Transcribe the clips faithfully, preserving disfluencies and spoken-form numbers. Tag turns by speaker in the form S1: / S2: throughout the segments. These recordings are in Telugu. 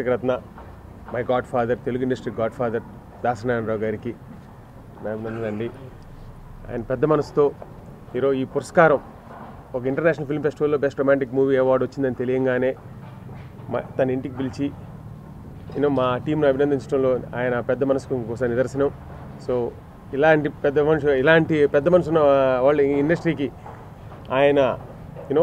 S1: Ratna, my god father, Telugu industry god father Dasanarayanarao గారికి అభినందనండి. ఆయన పెద్ద మనసుతో ఈరోజు ఈ పురస్కారం ఒక ఇంటర్నేషనల్ ఫిల్మ్ ఫెస్టివల్లో బెస్ట్ రొమాంటిక్ మూవీ అవార్డు వచ్చిందని తెలియంగానే మా తన ఇంటికి పిలిచి యూనో మా టీంను అభినందించడంలో ఆయన పెద్ద మనసుకు ఇంకోసారి నిదర్శనం. సో ఇలాంటి పెద్ద మనుషు ఇలాంటి పెద్ద మనసు ఉన్న వాళ్ళు ఈ ఇండస్ట్రీకి ఆయన యూనో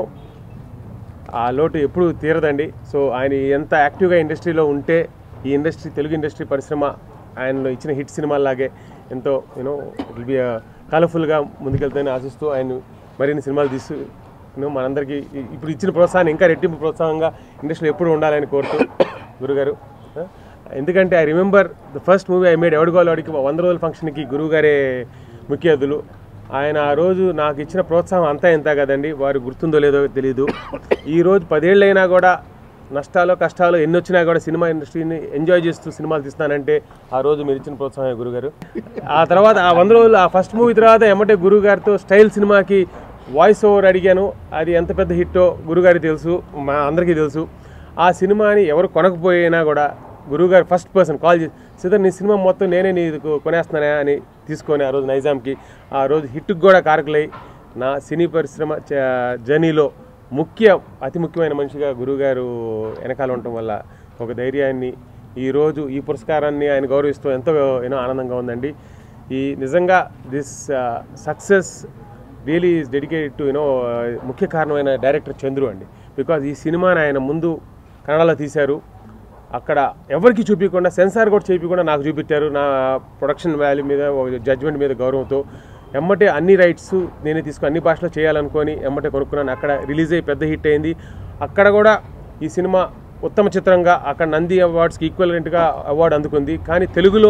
S1: ఆ లోటు ఎప్పుడు తీరదండి. సో ఆయన ఎంత యాక్టివ్గా ఇండస్ట్రీలో ఉంటే ఈ ఇండస్ట్రీ తెలుగు ఇండస్ట్రీ పరిశ్రమ ఆయనలో ఇచ్చిన హిట్ సినిమాలాగే ఎంతో యూనో ఇట్ విల్ బి కలర్ఫుల్గా ముందుకెళ్తాయని ఆశిస్తూ ఆయన మరిన్ని సినిమాలు తీస్తూ యూనో మనందరికీ ఇప్పుడు ఇచ్చిన ప్రోత్సాహాన్ని ఇంకా రెట్టింపు ప్రోత్సాహంగా ఇండస్ట్రీలో ఎప్పుడు ఉండాలని కోరుతూ గురుగారు. ఎందుకంటే I remember the first movie I made ఎవడిగోలు వాడికి వంద రోజుల ఫంక్షన్కి గురువుగారే ముఖ్య అతిథులు. ఆయన ఆ రోజు నాకు ఇచ్చిన ప్రోత్సాహం అంతా ఎంత కదండి, వారు గుర్తుందో లేదో తెలియదు. ఈరోజు పదేళ్ళైనా కూడా నష్టాలు కష్టాలు ఎన్ని వచ్చినా కూడా సినిమా ఇండస్ట్రీని ఎంజాయ్ చేస్తూ సినిమాలు తీస్తానంటే ఆ రోజు మీరు ఇచ్చిన ప్రోత్సాహం గురుగారు. ఆ తర్వాత ఆ వంద రోజులు ఆ ఫస్ట్ మూవీ తర్వాత ఎమ్మటే గురువుగారితో స్టైల్ సినిమాకి వాయిస్ ఓవర్ అడిగాను. అది ఎంత పెద్ద హిట్టో గురుగారికి తెలుసు, మా అందరికీ తెలుసు. ఆ సినిమాని ఎవరు కొనకపోయినా కూడా గురువుగారు ఫస్ట్ పర్సన్ కాల్ చేసి సిద్ధర్ నీ సినిమా మొత్తం నేనే నీకు కొనేస్తున్నానా అని తీసుకొని ఆ రోజు నైజాంకి ఆ రోజు హిట్కి కూడా కారకులై నా సినీ పరిశ్రమ జర్నీలో ముఖ్య అతి ముఖ్యమైన మనిషిగా గురువుగారు వెనకాల ఉండటం వల్ల ఒక ధైర్యాన్ని ఈరోజు ఈ పురస్కారాన్ని ఆయన గౌరవిస్తూ ఎంతో ఎన్నో ఆనందంగా ఉందండి. ఈ నిజంగా this success really is dedicated to you know ముఖ్య కారణమైన డైరెక్టర్ చంద్రు అండి. బికాజ్ ఈ సినిమాని ఆయన ముందు కన్నడలో తీశారు, అక్కడ ఎవరికి చూపించకుండా సెన్సార్ కూడా చేయించకుండా నాకు చూపించారు. నా ప్రొడక్షన్ వాల్యూ మీద జడ్జ్మెంట్ మీద గౌరవంతో ఎమ్మటే అన్ని రైట్స్ నేనే తీసుకుని అన్ని భాషలో చేయాలనుకొని ఎమ్మటే కొనుక్కున్నాను. అక్కడ రిలీజ్ అయ్యి పెద్ద హిట్ అయింది. అక్కడ కూడా ఈ సినిమా ఉత్తమ చిత్రంగా అక్కడ నంది అవార్డ్స్కి ఈక్వలెంట్గా అవార్డు అందుకుంది. కానీ తెలుగులో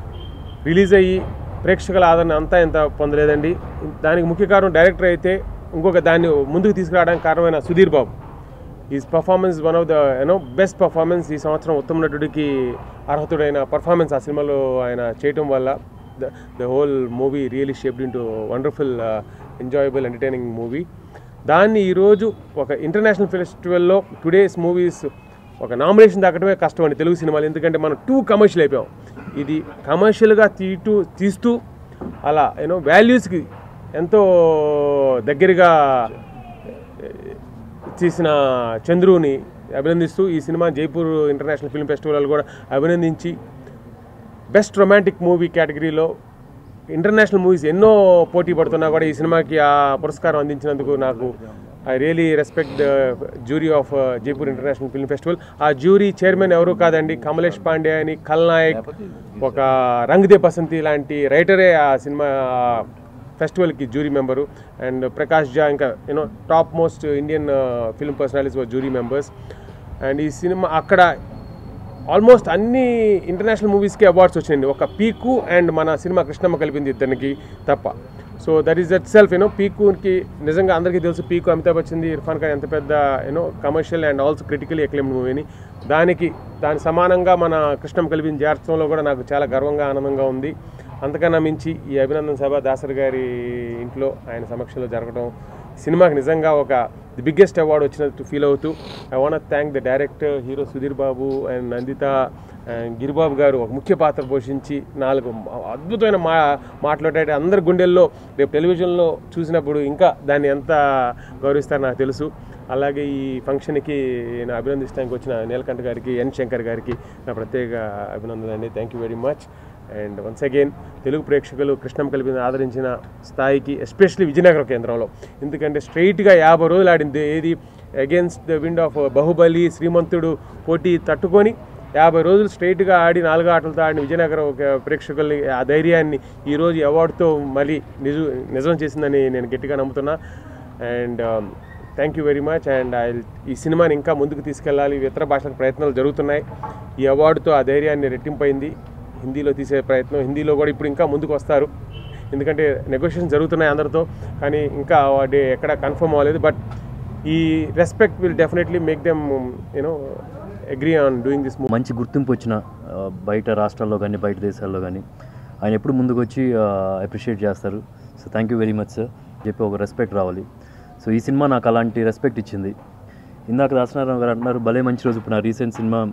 S1: రిలీజ్ అయ్యి ప్రేక్షకుల ఆదరణ అంతా ఎంత పొందలేదండి. దానికి ముఖ్య కారణం డైరెక్టర్ అయితే ఇంకొక దాన్ని ముందుకు తీసుకురావడానికి కారణమైన Sudheer Babu. Is performance one of the you know best performance. ఈ సంవత్సరం ఉత్తమ నటుడికి అర్హతుడైన పర్ఫార్మెన్స్ ఆ సినిమాలో ఆయన చేయటం వల్ల the the whole movie really shaped into wonderful enjoyable entertaining movie. దాన్ని ఈరోజు ఒక ఇంటర్నేషనల్ ఫెస్టివల్లో టుడేస్ మూవీస్ ఒక నామినేషన్ దాకటమే కష్టం అండి తెలుగు సినిమాలు. ఎందుకంటే మనం టూ కమర్షియల్ అయిపోయాం. ఇది కమర్షియల్గా తీటూ తీస్తూ అలా యూనో వాల్యూస్కి ఎంతో దగ్గరగా తీసిన చంద్రుని అభినందిస్తూ ఈ cinema Jaipur international film festival కూడా అభినందించి బెస్ట్ రొమాంటిక్ మూవీ కేటగిరీలో ఇంటర్నేషనల్ మూవీస్ ఎన్నో పోటీ పడుతున్నా కూడా ఈ సినిమాకి ఆ పురస్కారం అందించినందుకు నాకు I really respect the jury of Jaipur international film festival. ఆ జ్యూరీ చైర్మన్ ఎవరు కాదండి, కమలేష్ పాండే అని, ఖల్నాయక్, ఒక రంగ్ దే బసంతి లాంటి రైటరే ఆ సినిమా ఫెస్టివల్కి jury member. And Prakash Jha ఇంకా you know top most Indian film personalities were jury members. And ఈ సినిమా అక్కడ ఆల్మోస్ట్ అన్ని ఇంటర్నేషనల్ మూవీస్కి అవార్డ్స్ వచ్చినాయండి, ఒక పీకు అండ్ మన సినిమా కృష్ణమ్మ కలిపింది ఇద్దరికి తప్ప. So that is that self you know పీకుకి నిజంగా అందరికీ తెలుసు, పీకు అమితాబ్ బచ్చన్, ఇర్ఫాన్ ఖాన్ ఎంత పెద్ద you know commercial and also critically acclaimed మూవీని. దానికి దాని సమానంగా మన కృష్ణమ్మ కలిపింది చేర్చడంలో కూడా నాకు చాలా గర్వంగా ఆనందంగా ఉంది. అంతకన్నా మించి ఈ అభినందన సభ దాసరి గారి ఇంట్లో ఆయన సమక్షంలో జరగడం సినిమాకి నిజంగా ఒక ది బిగ్గెస్ట్ అవార్డు వచ్చినట్టు ఫీల్ అవుతూ I want thank the director hero Sudheer Babu and Nanditha and Giribabu garu ఒక ముఖ్య పాత్ర పోషించి నాలుగు అద్భుతమైన మా మాట్లాడే అందరి గుండెల్లో రేపు టెలివిజన్లో చూసినప్పుడు ఇంకా దాన్ని ఎంత గౌరవిస్తారో నాకు తెలుసు. అలాగే ఈ ఫంక్షన్కి నేను అభినందించడానికి వచ్చిన నీలకంఠ గారికి, ఎన్ శంకర్ గారికి నా ప్రత్యేక అభినందనలు అండి. Thank you very much. And once again Telugu ప్రేక్షకులు కృష్ణమ్మ కలిపింది ఆదరించిన స్థాయికి ఎస్పెషల్లీ విజయనగరం కేంద్రంలో, ఎందుకంటే స్ట్రైట్గా యాభై రోజులు ఆడింది. ఏది against the wind of Baahubali, Srimanthudu పోటీ తట్టుకొని యాభై రోజులు స్ట్రైట్గా ఆడి నాలుగు ఆటలతో ఆడిన విజయనగరం ప్రేక్షకుల్ని ఆ ధైర్యాన్ని ఈరోజు అవార్డుతో మళ్ళీ నిజం నిజం చేసిందని నేను గట్టిగా నమ్ముతున్నా. And thank you very much. And I ఈ సినిమాని ఇంకా ముందుకు తీసుకెళ్ళాలి, ఇతర భాషలకు ప్రయత్నాలు జరుగుతున్నాయి. ఈ అవార్డుతో ఆ ధైర్యాన్ని రెట్టింపైంది. హిందీలో తీసే ప్రయత్నం, హిందీలో కూడా ఇప్పుడు ఇంకా ముందుకు వస్తారు, ఎందుకంటే నెగోషియేషన్ జరుగుతున్నాయి అందరితో, కానీ ఇంకా డే ఎక్కడ కన్ఫర్మ్ అవ్వలేదు. బట్ ఈ respect will definitely make them you know agree on doing this.
S2: మంచి గుర్తింపు వచ్చిన బయట రాష్ట్రాల్లో కానీ బయట దేశాల్లో కానీ ఆయన ఎప్పుడు ముందుకు వచ్చి అప్రిషియేట్ చేస్తారు. So thank you very much sir చెప్పి ఒక రెస్పెక్ట్ రావాలి. సో ఈ సినిమా నాకు అలాంటి రెస్పెక్ట్ ఇచ్చింది. ఇందాక దాసనారాయణ గారు అంటున్నారు భలే మంచి రోజు. ఇప్పుడు నా రీసెంట్ సినిమా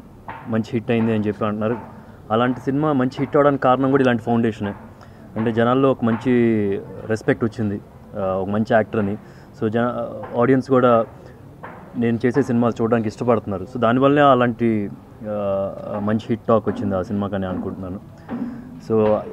S2: మంచి హిట్ అయింది అని చెప్పి అంటున్నారు. అలాంటి సినిమా మంచి హిట్ అవడానికి కారణం కూడా ఇలాంటి ఫౌండేషనే. అంటే జనాల్లో ఒక మంచి రెస్పెక్ట్ వచ్చింది ఒక మంచి యాక్టర్ని. సో జన ఆడియన్స్ కూడా నేను చేసే సినిమాలు చూడడానికి ఇష్టపడుతున్నారు. సో దానివల్లనే అలాంటి మంచి హిట్ టాక్ వచ్చింది ఆ సినిమాకని అనుకుంటున్నాను. సో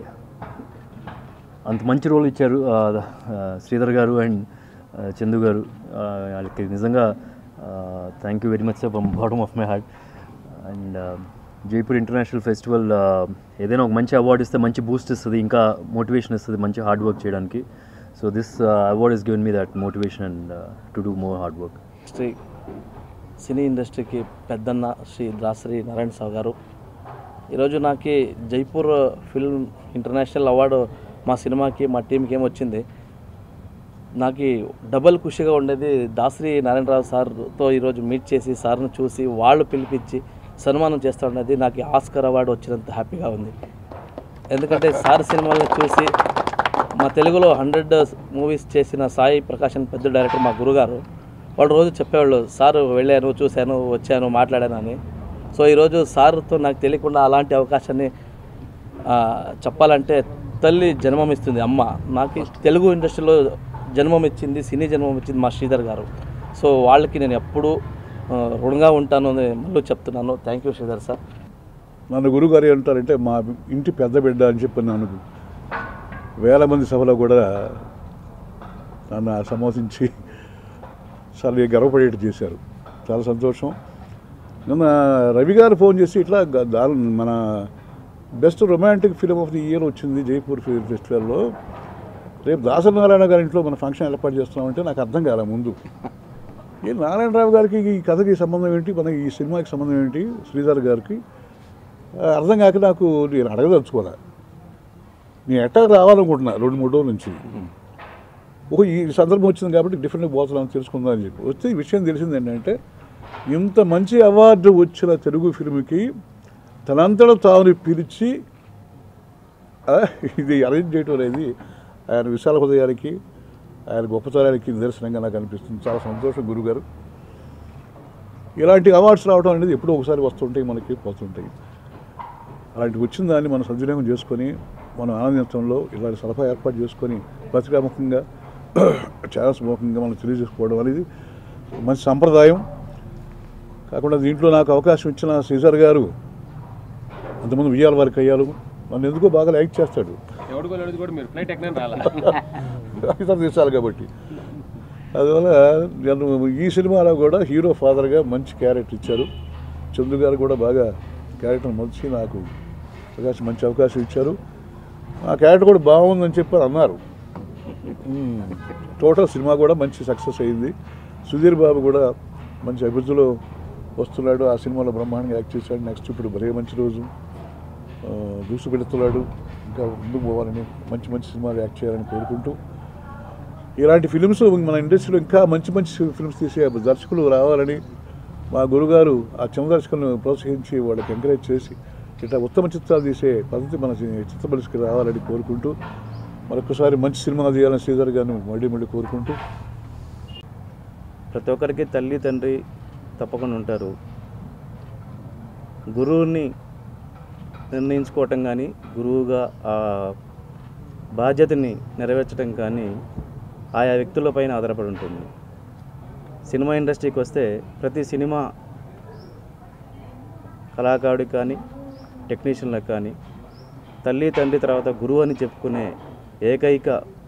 S2: అంత మంచి రోల్ ఇచ్చారు శ్రీధర్ గారు అండ్ చందు గారు. వాళ్ళకి నిజంగా thank you very much sir from bottom of my heart. And Jaipur international festival ఏదైనా ఒక మంచి అవార్డు ఇస్తే మంచి బూస్ట్ ఇస్తుంది, ఇంకా మోటివేషన్ ఇస్తుంది మంచి హార్డ్ వర్క్ చేయడానికి. So this award is given me that motivation and to do more hard work.
S3: Shri cine ఇండస్ట్రీకి పెద్దన్న శ్రీ దాసరి నారాయణ సావు గారు, ఈరోజు నాకు జైపూర్ ఫిల్మ్ ఇంటర్నేషనల్ అవార్డు మా సినిమాకి మా టీంకి ఏమొచ్చింది, నాకు డబల్ ఖుషిగా ఉండేది. దాసరి నారాయణరావు సార్తో ఈరోజు మీట్ చేసి సార్ను చూసి వాళ్ళు పిలిపించి సన్మానం చేస్తూ ఉండేది నాకు ఆస్కర్ అవార్డు వచ్చినంత హ్యాపీగా ఉంది. ఎందుకంటే సార్ సినిమాలను చూసి మా తెలుగులో హండ్రెడ్ మూవీస్ చేసిన సాయి ప్రకాశన్ పెద్ద డైరెక్టర్ మా గురుగారు, వాళ్ళు రోజు చెప్పేవాళ్ళు సార్ వెళ్ళాను, చూశాను, వచ్చాను, మాట్లాడాను అని. సో ఈరోజు సార్తో నాకు తెలియకుండా అలాంటి అవకాశాన్ని చెప్పాలంటే తల్లి జన్మం ఇస్తుంది అమ్మ. నాకు తెలుగు ఇండస్ట్రీలో జన్మం ఇచ్చింది, సినీ జన్మం ఇచ్చింది మా శ్రీధర్ గారు. సో వాళ్ళకి నేను ఎప్పుడూ రుణంగా ఉంటాను అని మళ్ళీ చెప్తున్నాను. Thank you Sridhar sir.
S4: నన్ను గురుగారు అంటారంటే మా ఇంటి పెద్ద బిడ్డ అని చెప్పి నన్ను వేల మంది సభలో కూడా నన్ను సంబోధించి చాలా గర్వపడేట్టు చేశారు. చాలా సంతోషం. నిన్న రవి గారు ఫోన్ చేసి ఇట్లా దారు మన best romantic film of the year వచ్చింది జైపూర్ ఫిల్మ్ ఫెస్టివల్లో, రేపు దాసరి నారాయణ గారి ఇంట్లో మన ఫంక్షన్ ఏర్పాటు చేస్తున్నామంటే నాకు అర్థం కాలే ముందు. ఏ నారాయణరావు గారికి ఈ కథకి సంబంధం ఏంటి, మనకి ఈ సినిమాకి సంబంధం ఏంటి, శ్రీధర్ గారికి అర్థం కాక నాకు నేను అడగదలుచుకోలే. నేను ఎట్టా రావాలనుకుంటున్నా రెండు మూడు రోజుల నుంచి. ఒక ఈ సందర్భం వచ్చింది కాబట్టి డిఫరెంట్గా పోతున్నాను తెలుసుకుందాం అని చెప్పి వస్తే ఈ విషయం తెలిసింది ఏంటంటే, ఇంత మంచి అవార్డు వచ్చిన తెలుగు ఫిల్మ్కి తనంతట తాను పిలిచి ఇది అరేంజ్ చేయటం అనేది ఆయన విశాల హృదయానికి ఆయన గొప్పతనానికి నిదర్శనంగా నాకు అనిపిస్తుంది. చాలా సంతోషం గురుగారు. ఇలాంటి అవార్డ్స్ రావడం అనేది ఎప్పుడో ఒకసారి వస్తుంటాయి, మనకి పోతుంటాయి. అలాంటి వచ్చిన దాన్ని మనం సద్వినియోగం చేసుకొని మనం ఆనందించడంలో ఇలాంటి సలహా ఏర్పాటు చేసుకొని పత్రికాముఖంగా ఛానల్స్ ముఖంగా మనం తెలియజేసుకోవడం అనేది మంచి సంప్రదాయం. కాకుండా దీంట్లో నాకు అవకాశం ఇచ్చిన శ్రీధర్ గారు అంతమంది విజయాల వారికి అయ్యారు. నన్ను ఎందుకో బాగా లైక్ చేస్తాడు ఇతర దేశాలు కాబట్టి. అందువల్ల నేను ఈ సినిమాలో కూడా హీరో ఫాదర్గా మంచి క్యారెక్టర్ ఇచ్చారు. చంద్రు గారు కూడా బాగా క్యారెక్టర్ మంచి నాకు అవకాశం మంచి అవకాశం ఇచ్చారు. ఆ క్యారెక్టర్ కూడా బాగుందని చెప్పి అన్నారు. టోటల్ సినిమా కూడా మంచి సక్సెస్ అయింది. సుధీర్ బాబు కూడా మంచి అభివృద్ధిలో వస్తున్నాడు. ఆ సినిమాలో బ్రహ్మాండంగా యాక్ట్ చేశాడు. నెక్స్ట్ ఇప్పుడు మరే మంచి రోజు దూసు పెడుతున్నాడు. ఇంకా ముందుకు పోవాలని మంచి మంచి సినిమాలు యాక్ట్ చేయాలని కోరుకుంటూ, ఇలాంటి ఫిలిమ్స్ మన ఇండస్ట్రీలో ఇంకా మంచి మంచి ఫిల్మ్స్ తీసే దర్శకులు రావాలని మా గురుగారు ఆ చిన్న దర్శకులను ప్రోత్సహించి వాళ్ళకి ఎంకరేజ్ చేసి ఇట్లా ఉత్తమ చిత్రాలు తీసే పద్ధతి మన చిత్ర పరిస్థితికి రావాలని కోరుకుంటూ, మరొకసారి మంచి సినిమా తీయాలని శ్రీధర్ గారిని మళ్ళీ మళ్ళీ కోరుకుంటూ,
S3: ప్రతి ఒక్కరికి తల్లి తండ్రి తప్పకుండా ఉంటారు. గురువుని నిర్ణయించుకోవటం కానీ, గురువుగా ఆ బాధ్యతని నెరవేర్చడం కానీ ఆయా వ్యక్తులపైన ఆధారపడి ఉంటుంది. సినిమా ఇండస్ట్రీకి వస్తే ప్రతి సినిమా కళాకారుడికి కానీ టెక్నీషియన్లకు కానీ తల్లి తండ్రి తర్వాత గురువు అని చెప్పుకునే ఏకైక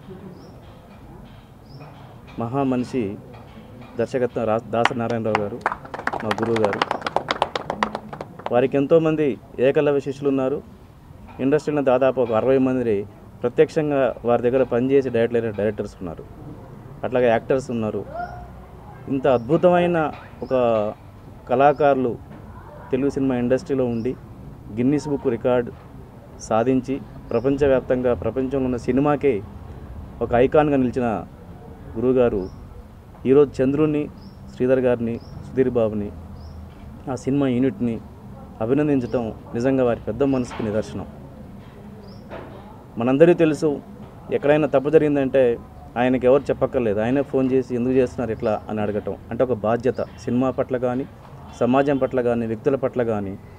S3: మహామనిషి దర్శకత్వం రా దాసరి నారాయణరావు గారు, మా గురువు గారు. వారికి ఎంతోమంది ఏకలవ్య శిష్యులు ఉన్నారు. ఇండస్ట్రీలో దాదాపు ఒక అరవై మంది ప్రత్యక్షంగా వారి దగ్గర పనిచేసి డైరెక్టర్ డైరెక్టర్స్ ఉన్నారు, అట్లాగే యాక్టర్స్ ఉన్నారు. ఇంత అద్భుతమైన ఒక కళాకారులు తెలుగు సినిమా ఇండస్ట్రీలో ఉండి గిన్నిస్ బుక్ రికార్డ్ సాధించి ప్రపంచవ్యాప్తంగా ప్రపంచంలో ఉన్న సినిమాకే ఒక ఐకాన్గా నిలిచిన గురువుగారు ఈరోజు చంద్రుని, శ్రీధర్ గారిని, సుధీర్ బాబుని, ఆ సినిమా యూనిట్ని అభినందించడం నిజంగా వారి పెద్ద మనసుకు నిదర్శనం. మనందరికీ తెలుసు, ఎక్కడైనా తప్పు జరిగిందంటే ఆయనకి ఎవరు చెప్పక్కర్లేదు, ఆయనే ఫోన్ చేసి ఎందుకు చేస్తున్నారు ఇట్లా అని అడగటం అంటే ఒక బాధ్యత. సినిమా పట్ల కానీ, సమాజం పట్ల కానీ, వ్యక్తుల పట్ల కానీ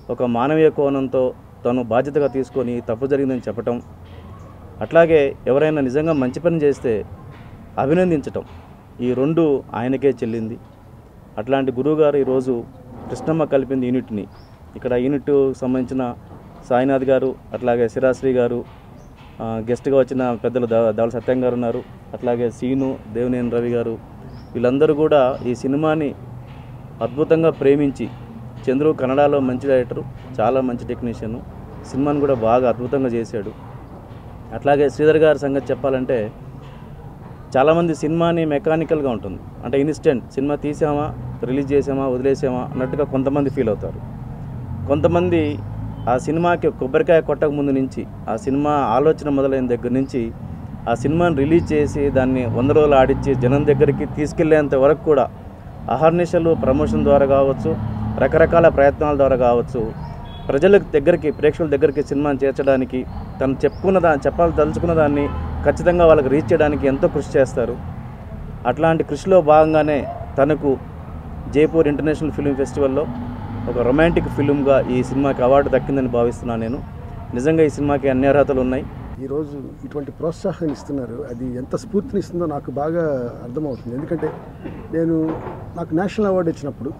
S3: ఒక మానవీయ కోణంతో తను బాధ్యతగా తీసుకొని తప్పు జరిగిందని చెప్పటం, అట్లాగే ఎవరైనా నిజంగా మంచి పని చేస్తే అభినందించటం, ఈ రెండు ఆయనకే చెల్లింది. అట్లాంటి గురువుగారు ఈరోజు కృష్ణమ్మ కలిపింది యూనిట్ని, ఇక్కడ యూనిట్ సంబంధించిన సాయినాథ్ గారు, అట్లాగే శిరాశ్రీ గారు, గెస్ట్గా వచ్చిన పెద్దలు దావల సత్యం గారు ఉన్నారు, అట్లాగే సీను, దేవినేని రవి గారు, వీళ్ళందరూ కూడా ఈ సినిమాని అద్భుతంగా ప్రేమించి, చంద్రు కన్నడలో మంచి డైరెక్టరు, చాలా మంచి టెక్నీషియను, సినిమాని కూడా బాగా అద్భుతంగా చేశాడు. అట్లాగే శ్రీధర్ గారి సంగతి చెప్పాలంటే చాలామంది సినిమాని మెకానికల్గా ఉంటుంది, అంటే ఇన్స్టెంట్ సినిమా తీసామా రిలీజ్ చేసామా వదిలేసామా అన్నట్టుగా కొంతమంది ఫీల్ అవుతారు. కొంతమంది ఆ సినిమాకి కొబ్బరికాయ కొట్టక ముందు నుంచి, ఆ సినిమా ఆలోచన మొదలైన దగ్గర నుంచి ఆ సినిమాని రిలీజ్ చేసి దాన్ని వంద రోజులు ఆడించి జనం దగ్గరికి తీసుకెళ్లేంత వరకు కూడా అహర్నిశలు ప్రమోషన్ ద్వారా కావచ్చు, రకరకాల ప్రయత్నాల ద్వారా కావచ్చు, ప్రజల దగ్గరికి ప్రేక్షకుల దగ్గరికి సినిమాని చేర్చడానికి, తను చెప్పుకున్న దాన్ని చెప్పాలి తలుచుకున్న దాన్ని ఖచ్చితంగా వాళ్ళకి రీచ్ చేయడానికి ఎంతో కృషి చేస్తారు. అట్లాంటి కృషిలో భాగంగానే తనకు జైపూర్ ఇంటర్నేషనల్ ఫిల్మ్ ఫెస్టివల్లో ఒక రొమాంటిక్ ఫిల్మ్గా ఈ సినిమాకి అవార్డు దక్కిందని భావిస్తున్నాను నేను. నిజంగా ఈ సినిమాకి అన్ని అర్హతలు ఉన్నాయి.
S5: ఈరోజు ఇటువంటి ప్రోత్సాహాన్ని ఇస్తున్నారు, అది ఎంత స్ఫూర్తిని ఇస్తుందో నాకు బాగా అర్థమవుతుంది. ఎందుకంటే నేను నాకు నేషనల్ అవార్డు ఇచ్చినప్పుడు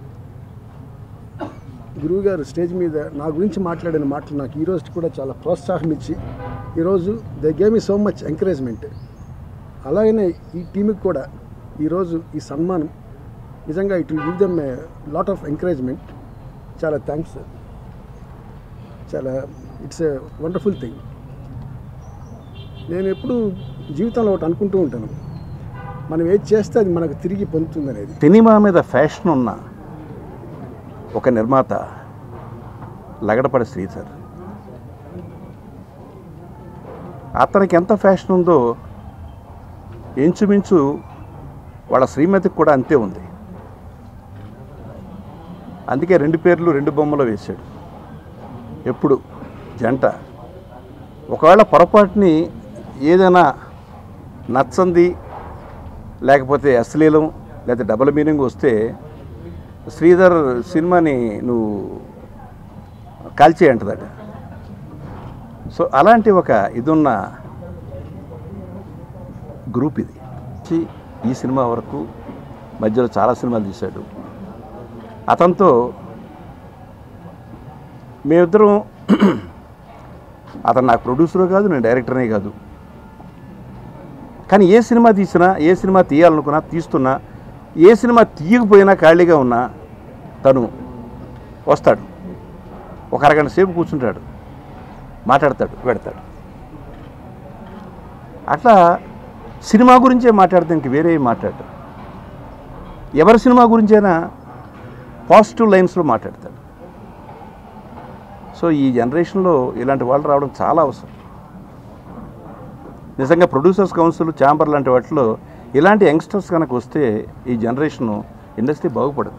S5: గురువుగారు స్టేజ్ మీద నా గురించి మాట్లాడిన మాటలు నాకు ఈరోజు కూడా చాలా ప్రోత్సాహం ఇచ్చి, ఈరోజు they gave me so much encouragement. అలాగనే ఈ టీంకి కూడా ఈరోజు ఈ సన్మానం నిజంగా it will give them a lot of encouragement. చాలా థ్యాంక్స్, చాలా ఇట్స్ ఏ వండర్ఫుల్ థింగ్. నేను ఎప్పుడు జీవితంలో ఒకటి అనుకుంటూ ఉంటాను, మనం ఏది చేస్తే అది మనకు తిరిగి పొందుతుంది అనేది.
S6: సినిమా మీద ఫ్యాషన్ ఉన్న ఒక నిర్మాత లగడపడి శ్రీధర్. అతనికి ఎంత ఫ్యాషన్ ఉందో ఇంచుమించు వాళ్ళ శ్రీమతికి కూడా అంతే ఉంది. అందుకే రెండు పేర్లు రెండు బొమ్మలు వేశాడు ఎప్పుడు జంట. ఒకవేళ పొరపాటుని ఏదైనా నచ్చంది లేకపోతే అశ్లీలం లేకపోతే డబుల్ మీనింగ్ వస్తే శ్రీధర్ సినిమాని నువ్వు కాల్చే అంటదట. సో అలాంటి ఒక ఇదున్న గ్రూప్ ఇది. ఈ సినిమా వరకు మధ్యలో చాలా సినిమాలు తీశాడు. అతనితో మేమిద్దరం, అతను నాకు ప్రొడ్యూసరు కాదు, నేను డైరెక్టర్నే కాదు, కానీ ఏ సినిమా తీసినా ఏ సినిమా తీయాలనుకున్నా తీస్తున్నా, ఏ సినిమా తీయకపోయినా ఖాళీగా ఉన్నా తను వస్తాడు, ఒక అరగంట సేపు కూర్చుంటాడు, మాట్లాడతాడు, పెడతాడు. అట్లా సినిమా గురించే మాట్లాడితే ఇంక వేరే మాట్లాడతాడు. ఎవరి సినిమా గురించైనా పాజిటివ్ లైన్స్లో మాట్లాడతాడు. సో ఈ జనరేషన్లో ఇలాంటి వాళ్ళు రావడం చాలా అవసరం. నిజంగా ప్రొడ్యూసర్స్ కౌన్సిల్, ఛాంబర్ లాంటి వాటిలో ఇలాంటి యంగ్స్టర్స్ కనుక వస్తే ఈ జనరేషను ఇండస్ట్రీ బాగుపడుతుంది.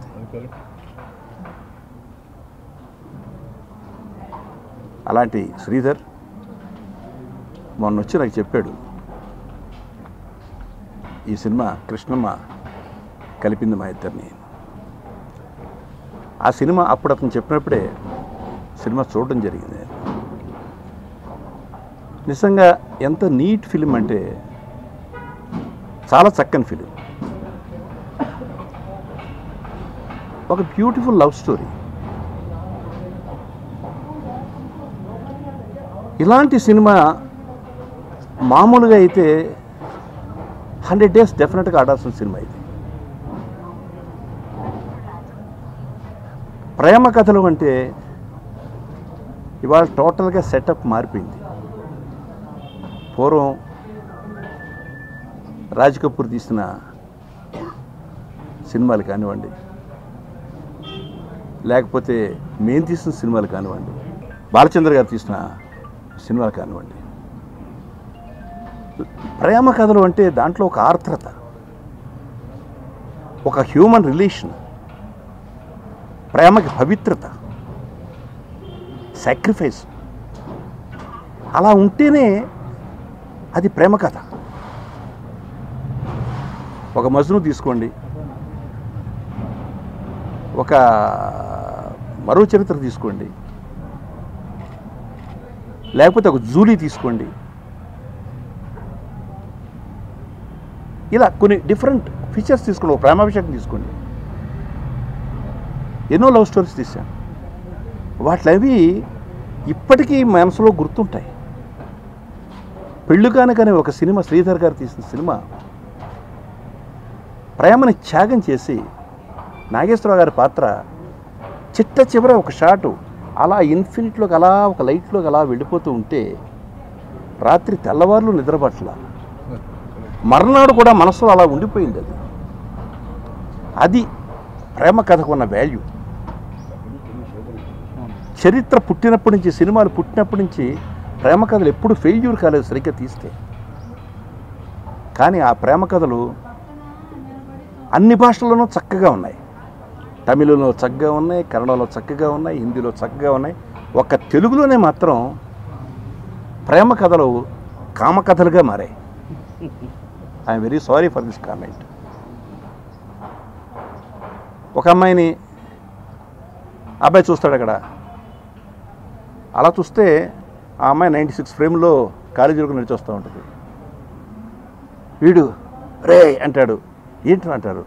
S6: అలాంటి శ్రీధర్ మొన్న వచ్చి నాకు చెప్పాడు, ఈ సినిమా కృష్ణమ్మ కలిపింది మా ఇద్దరిని. ఆ సినిమా అప్పుడు అతను చెప్పినప్పుడే సినిమా చూడడం జరిగింది. నిజంగా ఎంత నీట్ ఫిలిం అంటే చాలా చక్కని ఫిలిం, ఒక బ్యూటిఫుల్ లవ్ స్టోరీ. ఇలాంటి సినిమా మామూలుగా అయితే హండ్రెడ్ డేస్ డెఫినెట్గా ఆడాల్సిన సినిమా ఇది. ప్రేమ కథలు అంటే ఇవాళ టోటల్గా సెటప్ మారిపోయింది. పూర్వం రాజ్ కపూర్ తీసిన సినిమాలు కానివ్వండి, లేకపోతే మేము తీసిన సినిమాలు కానివ్వండి, బాలచంద్ర గారు తీసిన సినిమాలు కానివ్వండి, ప్రేమ కథలు అంటే దాంట్లో ఒక ఆర్ద్రత, ఒక హ్యూమన్ రిలేషన్, ప్రేమకి పవిత్రత, సాక్రిఫైస్, అలా ఉంటేనే అది ప్రేమ కథ. ఒక మజ్ను తీసుకోండి, ఒక మరో చరిత్ర తీసుకోండి, లేకపోతే ఒక జూలీ తీసుకోండి, ఇలా కొన్ని డిఫరెంట్ ఫీచర్స్ తీసుకోండి, ఒక ప్రేమాభిషేకం తీసుకోండి, ఎన్నో లవ్ స్టోరీస్ తీశాను. వాటివి ఇప్పటికీ మనసులో గుర్తుంటాయి. పెళ్ళు కానకనే ఒక సినిమా, శ్రీధర్ గారు తీసిన సినిమా, ప్రేమని త్యాగం చేసి నాగేశ్వరరావు గారి పాత్ర చిట్ట చివర ఒక షాటు అలా ఇన్ఫినిట్లోకి అలా ఒక లైట్లోకి అలా వెళ్ళిపోతూ ఉంటే రాత్రి తెల్లవారులు నిద్రపట్ల, మర్నాడు కూడా మనసులో అలా ఉండిపోయింది. అది అది ప్రేమ కథకు ఉన్న వాల్యూ. చరిత్ర పుట్టినప్పటి నుంచి, సినిమాలు పుట్టినప్పటి నుంచి ప్రేమ కథలు ఎప్పుడు ఫెయిల్యూర్ కాలేదు సరిగ్గా తీస్తే. కానీ ఆ ప్రేమ కథలు అన్ని భాషల్లోనూ చక్కగా ఉన్నాయి. తమిళలో చక్కగా ఉన్నాయి, కన్నడలో చక్కగా ఉన్నాయి, హిందీలో చక్కగా ఉన్నాయి. ఒక్క తెలుగులోనే మాత్రం ప్రేమ కథలు కామకథలుగా మారాయి. I'm very sorry for this comment. ఒక అమ్మాయిని అబ్బాయి చూస్తాడు అక్కడ, అలా చూస్తే ఆ అమ్మాయి నైంటీ సిక్స్ ఫ్రేమ్లో కాలేజీలోకి నడిచి వస్తూ ఉంటుంది. వీడు రే అంటాడు, ఏంటని అంటారు,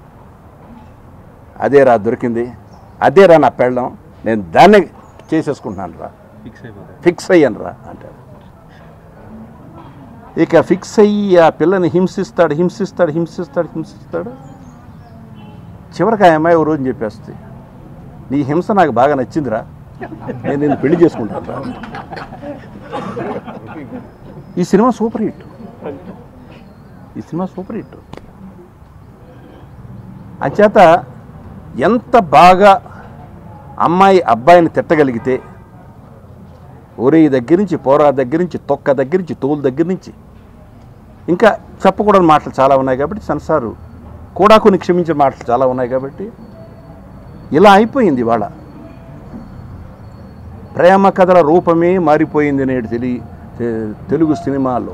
S6: అదేరా దొరికింది, అదేరా నా పెళ్ళం, నేను దాన్నే చేసేసుకుంటున్నాను రా, ఫిక్స్ అయ్యాను రా అంటాడు. ఇక ఫిక్స్ అయ్యి ఆ పిల్లని హింసిస్తాడు హింసిస్తాడు హింసిస్తాడు హింసిస్తాడు చివరికి ఆ అమ్మాయి ఓ రోజు చెప్పేస్తుంది, నీ హింస నాకు బాగా నచ్చిందిరా, నేను నేను పెళ్లి చేసుకుంటాను రా. ఈ సినిమా సూపర్ హిట్. ఈ సినిమా సూపర్ హిట్. అంచేత ఎంత బాగా అమ్మాయి అబ్బాయిని తిట్టగలిగితే, ఒరే దగ్గర నుంచి, పోరా దగ్గర నుంచి, తొక్క దగ్గర నుంచి, తోలు దగ్గర నుంచి, ఇంకా చెప్పకూడని మాటలు చాలా ఉన్నాయి కాబట్టి, సెన్సారు కూడా కొన్ని క్షమించే మాటలు చాలా ఉన్నాయి కాబట్టి ఇలా అయిపోయింది. ఇవాళ ప్రేమ కథల రూపమే మారిపోయింది నేడు తెలి తెలుగు సినిమాలో.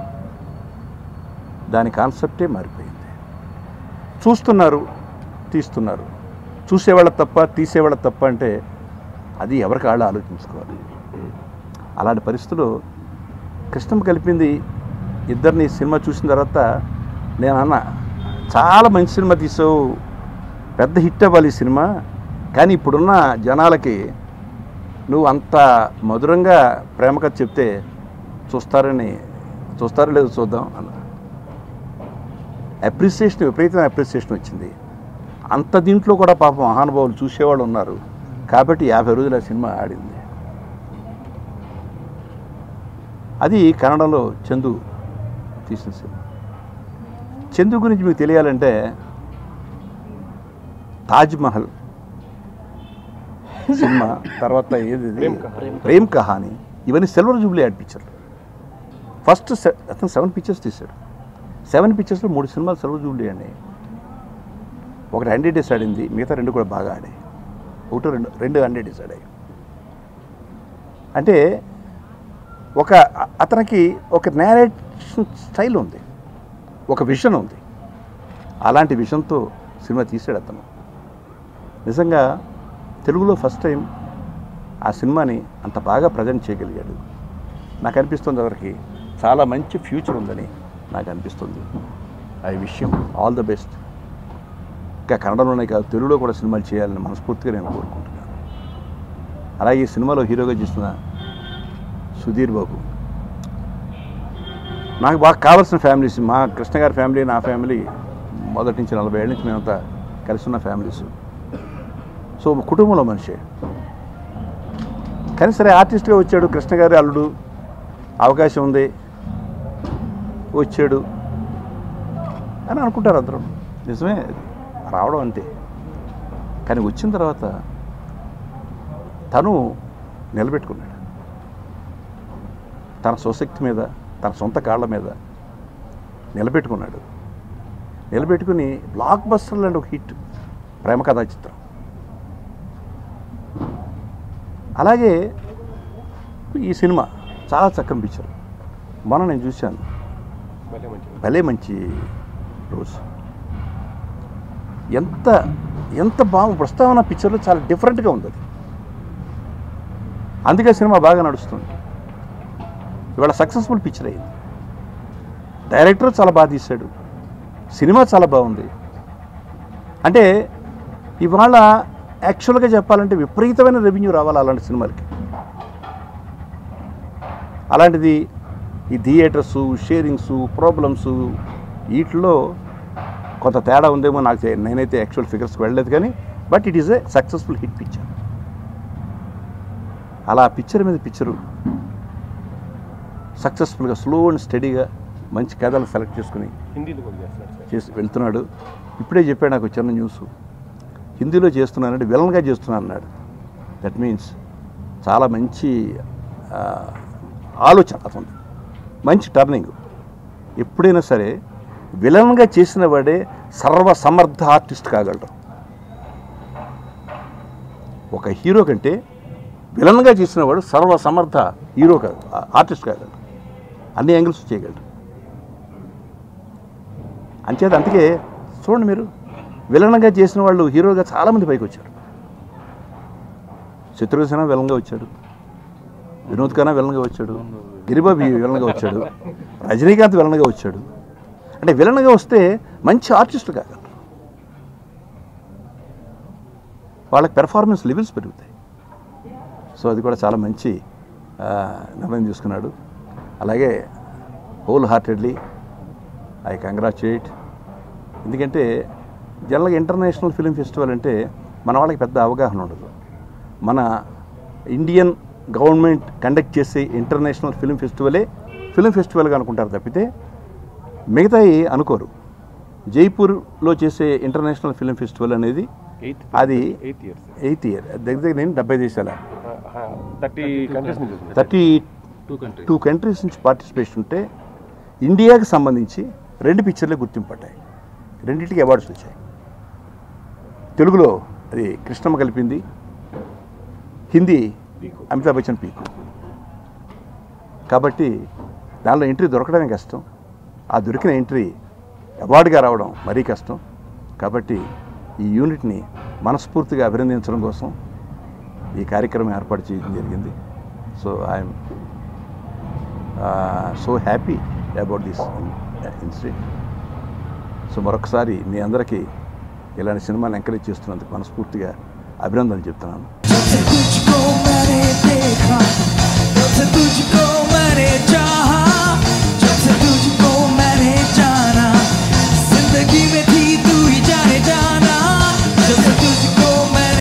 S6: దాని కాన్సెప్టే మారిపోయింది. చూస్తున్నారు, తీస్తున్నారు. చూసేవాళ్ళ తప్ప, తీసేవాళ్ళ తప్ప అంటే అది ఎవరికి వాళ్ళు ఆలోచించుకోవాలి. అలాంటి పరిస్థితుల్లో కృష్ణమ్మ కలిపింది ఇద్దరిని సినిమా చూసిన తర్వాత నేను అన్నా, చాలా మంచి సినిమా తీసావు, పెద్ద హిట్ అవ్వాలి ఈ సినిమా, కానీ ఇప్పుడున్న జనాలకి నువ్వు అంత మధురంగా ప్రేమ కథ చెప్తే చూస్తారని, చూస్తారో లేదో చూద్దాం అన్న. అప్రిసియేషన్, విపరీతమైన అప్రిసియేషన్ వచ్చింది. అంత దీంట్లో కూడా పాపం మహానుభావులు చూసేవాళ్ళు ఉన్నారు కాబట్టి యాభై రోజులు ఆ సినిమా ఆడింది. అది కన్నడలో చందు తీసిన సినిమా. చందు గురించి మీకు తెలియాలంటే తాజ్ మహల్ సినిమా తర్వాత ఏది ప్రేమ్ కహాని, ఇవన్నీ సిల్వర్ జూబ్లీ యాడ్ పిక్చర్లు. ఫస్ట్ అతను సెవెన్ పిక్చర్స్ తీశాడు. సెవెన్ పిక్చర్స్లో మూడు సినిమాలు సిల్వర్ జూబ్లీ అండి. ఒకటి హండ్రెడ్ డేస్ ఆడింది, మిగతా రెండు కూడా బాగా ఆడాయి. ఒకటి రెండు రెండు హండ్రెడ్ డేస్ ఆడాయి. అంటే ఒక అతనికి ఒక నేరేషన్ స్టైల్ ఉంది, ఒక విజన్ ఉంది. అలాంటి విజన్తో సినిమా తీసాడు అతను. నిజంగా తెలుగులో ఫస్ట్ టైం ఆ సినిమాని అంత బాగా ప్రజెంట్ చేయగలిగాడు. నాకు అనిపిస్తుంది ఎవరికి చాలా మంచి ఫ్యూచర్ ఉందని నాకు అనిపిస్తుంది. I wish him all the best. ఇంకా కన్నడలోనే కాదు, తెలుగులో కూడా సినిమాలు చేయాలని మనస్ఫూర్తిగా నేను కోరుకుంటున్నాను. అలాగే ఈ సినిమాలో హీరోగా చేసిన సుధీర్ బాబు, నాకు బాగా కావాల్సిన ఫ్యామిలీస్. మా కృష్ణ గారి ఫ్యామిలీ, నా ఫ్యామిలీ మొదటి నుంచి నలభై ఏళ్ళ నుంచి మేమంతా కలిసి ఉన్న ఫ్యామిలీస్. సో కుటుంబంలో మనిషి. కానీ సరే ఆర్టిస్ట్గా వచ్చాడు, కృష్ణ గారి అల్లుడు, అవకాశం ఉంది, వచ్చాడు అని అనుకుంటారు అందరూ. నిజమే, రావడం అంతే. కానీ వచ్చిన తర్వాత తను నిలబెట్టుకున్నాడు. తన స్వశక్తి మీద, తన సొంత కాళ్ళ మీద నిలబెట్టుకున్నాడు. నిలబెట్టుకుని బ్లాక్ బస్టర్ లాంటి ఒక హిట్ ప్రేమ కథా చిత్రం. అలాగే ఈ సినిమా చాలా చక్కని పిక్చర్. మొన్న నేను చూశాను, భలే మంచి రోజు. ఎంత ఎంత బాగు ప్రస్తావన పిక్చర్లో చాలా డిఫరెంట్గా ఉంది. అది అందుకే సినిమా బాగా నడుస్తుంది. ఇవాళ సక్సెస్ఫుల్ పిక్చర్ అయింది. డైరెక్టర్ చాలా బాగా తీశాడు, సినిమా చాలా బాగుంది. అంటే ఇవాళ యాక్చువల్గా చెప్పాలంటే విపరీతమైన రెవెన్యూ రావాలి అలాంటి సినిమాలకి. అలాంటిది ఈ థియేటర్సు, షేరింగ్సు, ప్రాబ్లమ్స్ వీటిలో కొంత తేడా ఉందేమో నాకు. నేనైతే యాక్చువల్ ఫిగర్స్కి వెళ్ళలేదు కానీ but it is a successful hit picture. అలా పిక్చర్ మీద పిక్చరు సక్సెస్ఫుల్గా స్లో అండ్ స్టడీగా మంచి కథలు సెలెక్ట్ చేసుకుని చేసి వెళ్తున్నాడు. ఇప్పుడే చెప్పాడు నాకు చిన్న న్యూస్, హిందీలో చేస్తున్నానంటే విలన్గా చేస్తున్నాను అన్నాడు. దట్ మీన్స్ చాలా మంచి ఆలోచన అతను, మంచి టర్నింగ్. ఎప్పుడైనా సరే విలన్గా చేసిన వాడే సర్వసమర్థ ఆర్టిస్ట్ కాగలరు. ఒక హీరో కంటే విలన్గా చేసిన వాడు సర్వసమర్థ హీరో కాదు, ఆర్టిస్ట్ కాగలరు, అన్ని యాంగిల్స్ చేయగలరు. అంచేత అందుకే చూడండి మీరు, విలన్గా చేసిన వాళ్ళు హీరోగా చాలామంది పైకి వచ్చారు. శత్రుఘ్న విలన్గా వచ్చాడు, వినోద్ ఖన్నా విలన్గా వచ్చాడు, గిరిబాబు విలన్గా వచ్చాడు, రజనీకాంత్ విలన్గా వచ్చాడు. అంటే విలన్గా వస్తే మంచి ఆర్టిస్ట్ కాగలరు, వాళ్ళకి పెర్ఫార్మెన్స్ లెవెల్స్ పెరుగుతాయి. సో అది కూడా చాలా మంచి నిర్ణయం తీసుకున్నాడు. అలాగే హోల్ హార్టెడ్లీ ఐ కంగ్రాచులేట్. ఎందుకంటే జనరల్గా ఇంటర్నేషనల్ ఫిలిం ఫెస్టివల్ అంటే మన వాళ్ళకి పెద్ద అవగాహన ఉండదు. మన ఇండియన్ గవర్నమెంట్ కండక్ట్ చేసే ఇంటర్నేషనల్ ఫిలిం ఫెస్టివలే ఫిలిం ఫెస్టివల్గా అనుకుంటారు తప్పితే మిగతాయి అనుకోరు. జైపూర్లో చేసే ఇంటర్నేషనల్ ఫిలిం ఫెస్టివల్ అనేది అది ఎయిత్ ఇయర్ దగ్గర దగ్గర నేను డెబ్బై దేశాల థర్టీ టూ కంట్రీస్ నుంచి పార్టిసిపేషన్ ఉంటే ఇండియాకి సంబంధించి రెండు పిక్చర్లే గుర్తింపు పడ్డాయి, రెండింటికి అవార్డ్స్ వచ్చాయి. తెలుగులో అది కృష్ణమ్మ కలిపింది, హిందీ అమితాబ్ బచ్చన్ పీకు. కాబట్టి దానిలో ఎంట్రీ దొరకడమే కష్టం, ఆ దొరికిన ఎంట్రీ అవార్డుగా రావడం మరీ కష్టం. కాబట్టి ఈ యూనిట్ని మనస్ఫూర్తిగా అభినందించడం కోసం ఈ కార్యక్రమం ఏర్పాటు చేయడం జరిగింది. So I'm so happy about this incident. So మరొకసారి మీ అందరికీ ఇలాంటి సినిమాలు ఎంకరేజ్ చేస్తున్నందుకు మనస్ఫూర్తిగా అభినందనలు చెప్తున్నాను.